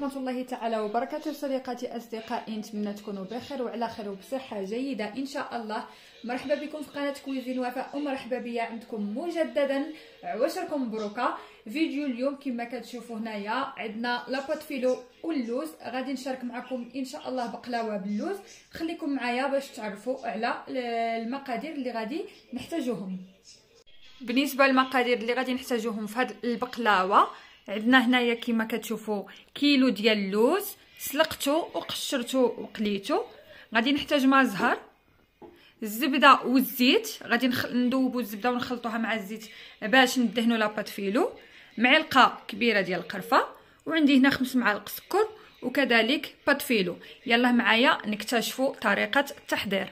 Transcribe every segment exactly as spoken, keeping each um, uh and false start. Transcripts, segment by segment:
ورحمة الله تعالى وبركاته. صديقاتي أصدقائي، نتمنى تكونوا بخير وعلى خير وبصحة جيدة إن شاء الله. مرحبا بكم في قناة كويزين وفاء، ومرحبا بيا عندكم مجددا. عواشركم مبروكة. فيديو اليوم كما كتشوفوا هنايا عندنا لاباط فيلو واللوز. غادي نشارك معكم ان شاء الله بقلاوه باللوز. خليكم معايا باش تعرفوا على المقادير اللي غادي نحتاجوهم. بالنسبه للمقادير اللي غادي نحتاجوهم في هذه البقلاوه، عندنا هنايا كما كتشوفوا كيلو ديال اللوز سلقته وقشرته وقليته. غادي نحتاج ماء زهر، الزبده والزيت. غادي ندوبوا الزبده ونخلطوها مع الزيت باش ندهنوا لاباط فيلو. معلقه كبيره ديال القرفه، وعندي هنا خمس معالق سكر، وكذلك باط فيلو. يلا معايا نكتشفوا طريقه التحضير.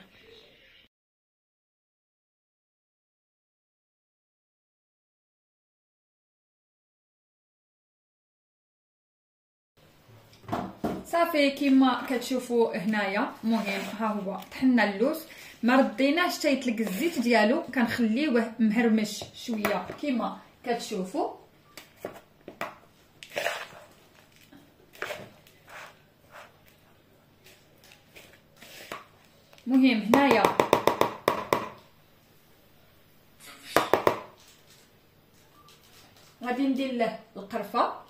صافي كما كتشوفوا هنايا، مهم ها هو طحنا اللوز، ما رديناش حتى يطلق الزيت ديالو، كنخليوه مهرمش شويه كما كتشوفوا. مهم هنايا غادي ندير له القرفه،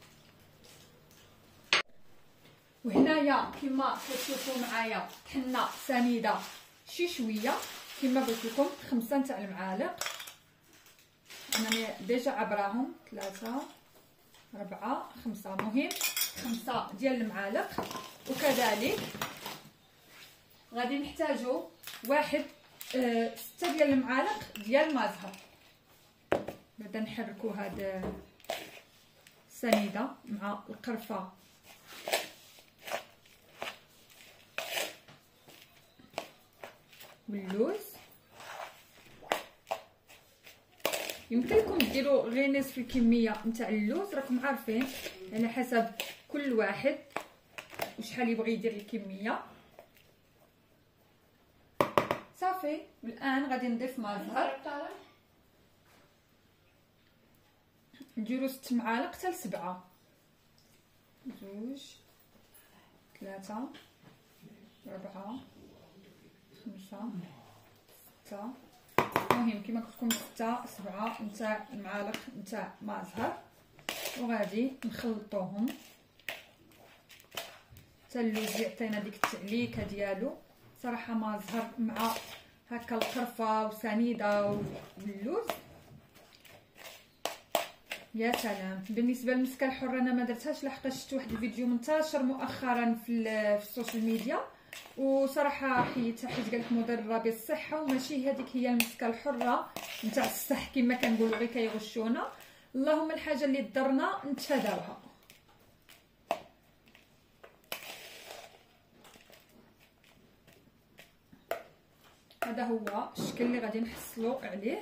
وهنايا كما كتشوفوا معايا طحنا سنيده شي شويه كما قلت لكم، خمسه تاع المعالق. انا ديجا عبراهم ثلاثه أربعة خمسة، مهم خمسة ديال المعالق. وكذلك غادي نحتاجو واحد آه ستة ديال المعالق ديال ماء زهر. بعدا نحركو هاد السنيده مع القرفه واللوز. يمكن لكم ديروا غير نصف الكميه نتاع اللوز، راكم عارفين على حسب كل واحد وشحال يبغي يدير الكميه. صافي، والان غادي نضيف ماء زهر، نديرو ست معالق حتى لسبعه، زوج ثلاثه أربعة خمسة ستة. المهم كما قلت لكم ستة سبعة نتاع المعالق نتاع ماء زهر، وغادي نخلطوهم حتى اللوز يعطينا ديك التعليكه ديالو. صراحه ماء زهر مع هكا القرفه وسنيده واللوز يا سلام. بالنسبه للمسكه الحره انا ما درتهاش، لحقاش شفت واحد الفيديو منتشر مؤخرا في, في السوشيال ميديا، وصراحه حيدتها حيت قالك مضره بالصحه، وماشي هذيك هي المسكه الحره نتاع الصح كما كنقولوا، غير كيغشونا. اللهم الحاجه اللي ضرنا نتفاداوها. هذا هو الشكل اللي غادي نحصلوا عليه.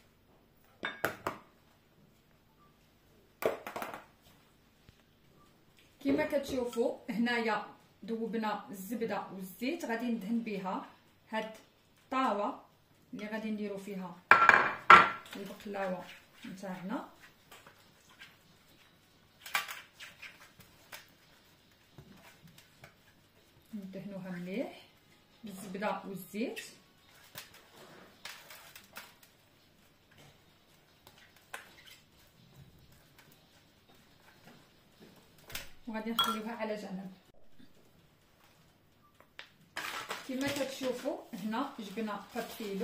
كما كتشوفوا هنايا ذوبنا الزبده والزيت، غادي ندهن بها هاد الطاوه اللي غادي نديرو فيها البقلاوه نتاعنا. ندهنوها مليح بالزبده والزيت، وغادي نخليوها على جنب. كما كتشوفوا هنا جبنا باط فيلو،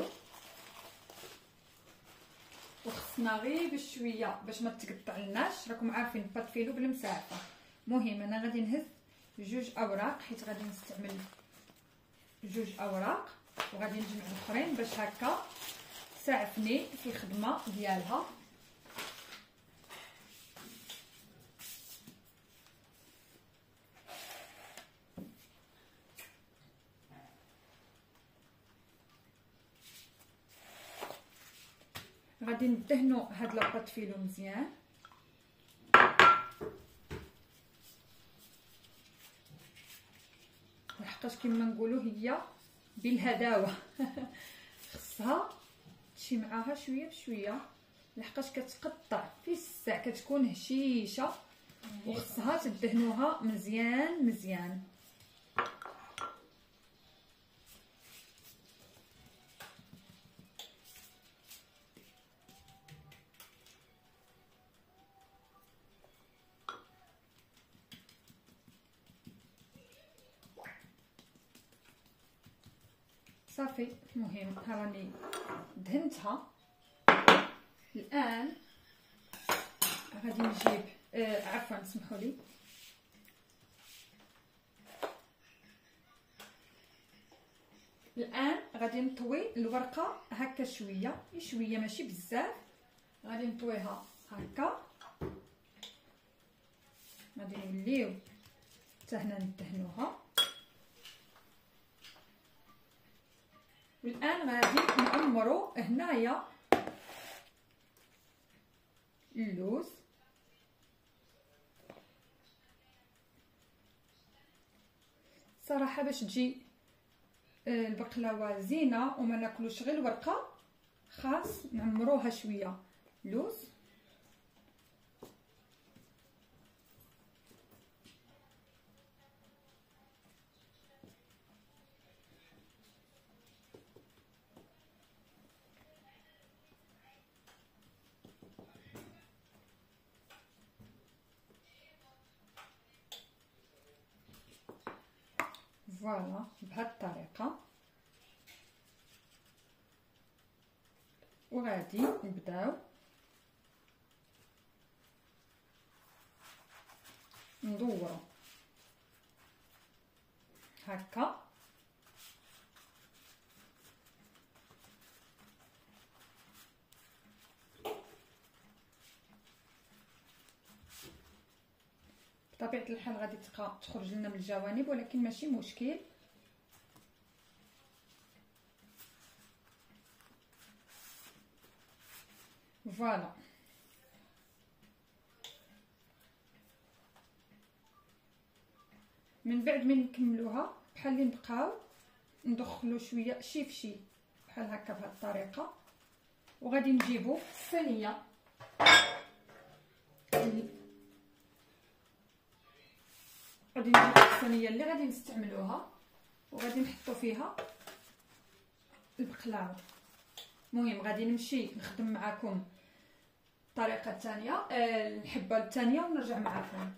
وخصنا غير بشويه باش ما تقطعلناش، راكم عارفين باط فيلو بالمسافه. مهم انا غادي نهز جوج اوراق حيت غادي نستعمل جوج اوراق، وغادي نجمع الاخرين باش هكا تساعفني في الخدمه ديالها. غادي ندهنوا هاد لاباط فيلو مزيان، لحقاش كما نقولوا هي بالهداوه خصها تمشي معاها شويه بشويه، لحقاش كتقطع في الساع، كتكون هشيشه وخصها تدهنوها مزيان مزيان. صافي. المهم ها راني دهنتها. الان غادي نجيب آه عفوا سمحوا لي، الان غادي نطوي الورقه هكا شويه شويه ماشي بزاف، غادي نطويها هكا. غادي نوليو حتى هنا ندهنوها. والان غادي نعمرو هنايا اللوز. صراحه باش تجي البقلاوه زينه وما ناكلوش غير الورقه، خاص نعمروها شويه لوز. فوالا بهاد الطريقه. وغادي نبداو ندورو هكا. بطبيعه الحال غادي تبقى تخرج لنا من الجوانب، ولكن ماشي مشكل. فوالا. من بعد ما نكملوها بحال اللي نبقاو ندخلو شويه شي فشي بحال هكا بهاد الطريقه. وغادي نجيبو الصينيه غادي نجيب الصينيه اللي غادي نستعملوها وغادي نحطو فيها البقلاوه. المهم غادي نمشي نخدم معكم الطريقه الثانيه، آه الحبه الثانيه، ونرجع معكم.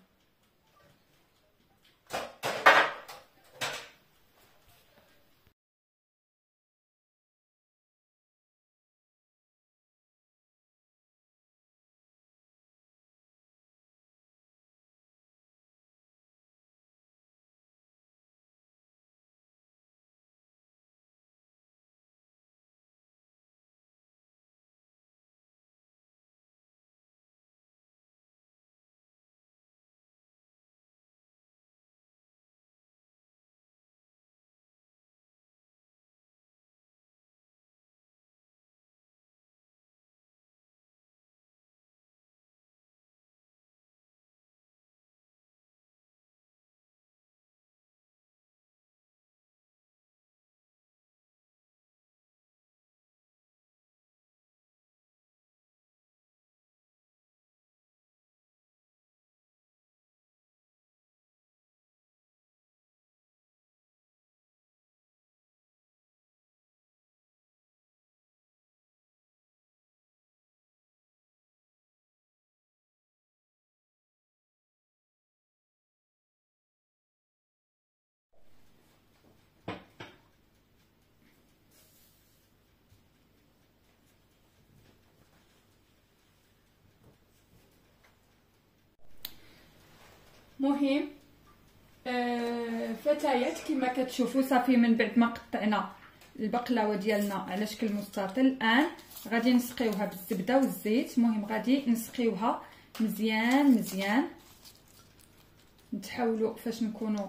مهم آه فتيات كما كتشوفوا صافي من بعد ما قطعنا البقلاوه ديالنا على شكل مستطيل. الان غادي نسقيوها بالزبده والزيت. المهم غادي نسقيوها مزيان مزيان، نتحاولوا فاش نكونوا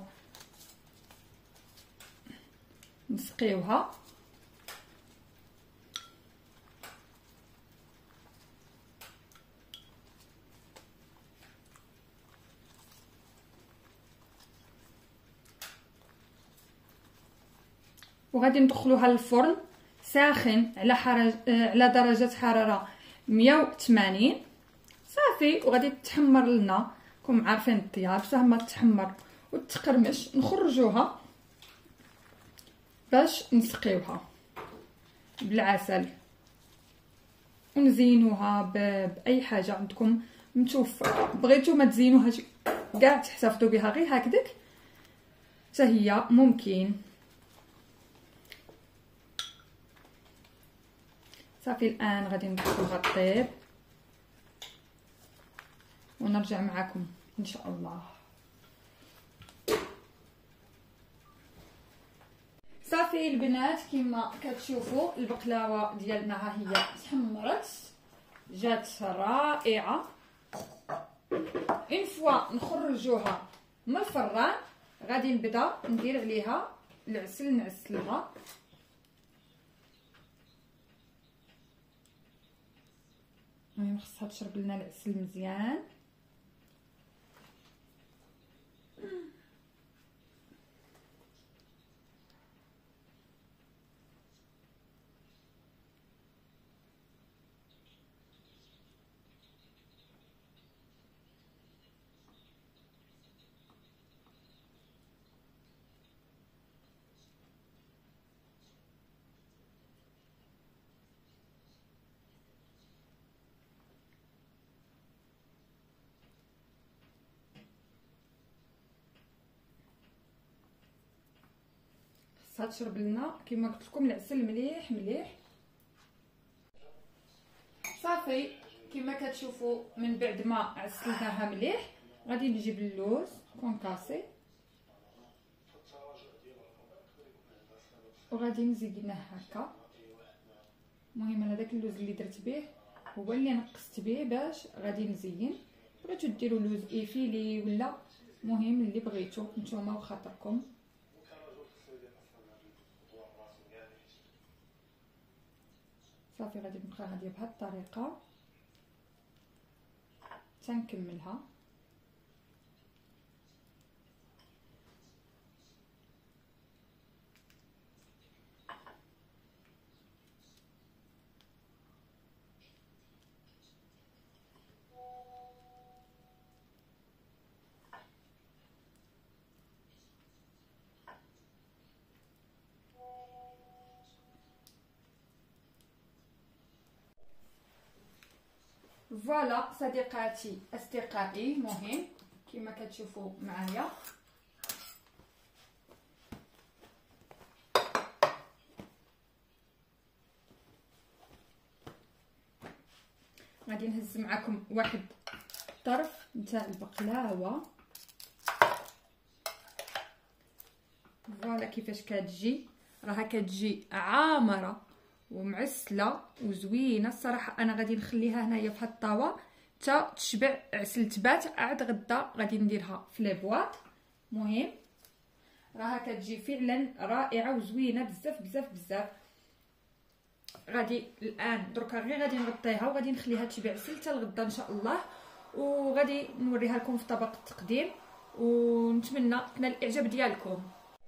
نسقيوها. وغادي ندخلوها للفرن ساخن على حرج... على درجه حراره مية وثمانين صافي. وغادي تحمر لنا كم عارفين الطياب حتى ما تحمر وتقرمش نخرجوها باش نسقيوها بالعسل ونزينوها باي حاجه عندكم متوفره. بغيتو ما تزينوهاش كاع تحتفظوا بها غير هكذاك حتى هي ممكن. صافي الان غادي ندخلوها طيب ونرجع معكم ان شاء الله. صافي البنات كما كتشوفوا البقلاوه ديالنا ها هي تحمرت جات رائعه. اون فوا نخرجوها من الفران غادي نبدا ندير عليها العسل نعسلها. المهم خصها تشرب لنا العسل مزيان. تشرب لنا كما قلت لكم العسل مليح مليح. صافي كما كتشوفوا من بعد ما عسلناها مليح غادي نجيب اللوز كونكاسي وغادي نزينه هكا. المهم انا داك اللوز اللي درت به هو اللي نقصت به باش غادي نزين. بغيتو ديروا لوز ايفيلي ولا مهم اللي بغيتو نتوما وخاطركم. صافي غادي نبقى غادي بهاد الطريقه تنكملها. فوالا صديقاتي اصدقائي مهم كما كتشوفوا معايا غادي نهز معكم واحد الطرف نتاع البقلاوه. فوالا كيفاش كتجي راها كتجي عامره ومعسله وزوينه الصراحه. انا غادي نخليها هنايا في هاد الطاوه حتى تشبع عسل تبات عاد غدا غادي نديرها في لي بواط. مهم راها كتجي فعلا رائعه وزوينه بزاف بزاف بزاف. غادي الان دركا غير غادي نغطيها وغادي نخليها تشبع عسل حتى الغدا ان شاء الله وغادي نوريها لكم في طبق التقديم ونتمنى تنال الاعجاب ديالكم.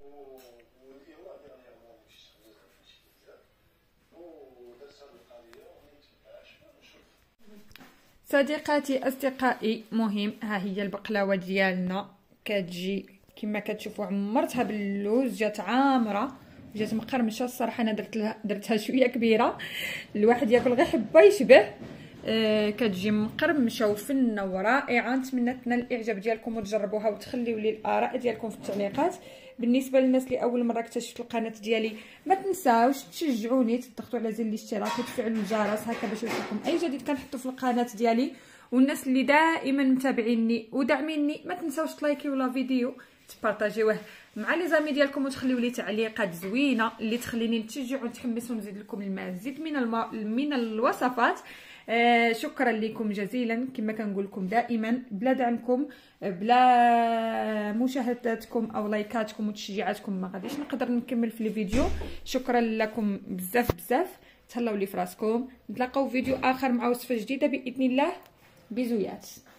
صديقاتي اصدقائي مهم ها هي البقلاوه ديالنا كتجي كما كتشوفوا عمرتها باللوز جات عامره جات مقرمشه. الصراحه انا درت لها درتها شويه كبيره الواحد ياكل غير حبه يشبه. آه كتجي مقرمشه وفنه ورائعه. نتمنى تنال الاعجاب ديالكم وتجربوها وتخليوا لي الاراء ديالكم في التعليقات. بالنسبه للناس اللي اول مره اكتشفوا القناه ديالي ما تنساوش تشجعوني تضغطوا على زر الاشتراك وتفعلوا الجرس هكا باش يوصلكم اي جديد كنحطو في القناه ديالي. والناس اللي دائما متابعيني وداعميني ما تنساوش تلايكيو لا فيديو تبارطاجيوه مع لي زامي ديالكم وتخليوا لي تعليقات زوينه اللي تخليني نتشجع ونتحمس ونزيد لكم المزيد من الم... من الوصفات. آه شكرا لكم جزيلا. كما كنقول لكم دائما بلا دعمكم بلا مشاهداتكم او لايكاتكم وتشجيعاتكم ما غاديش نقدر نكمل في الفيديو. شكرا لكم بزاف بزاف. تهلاو لي فراسكم. نتلاقاو في فيديو اخر مع وصفه جديده باذن الله. بيزويات.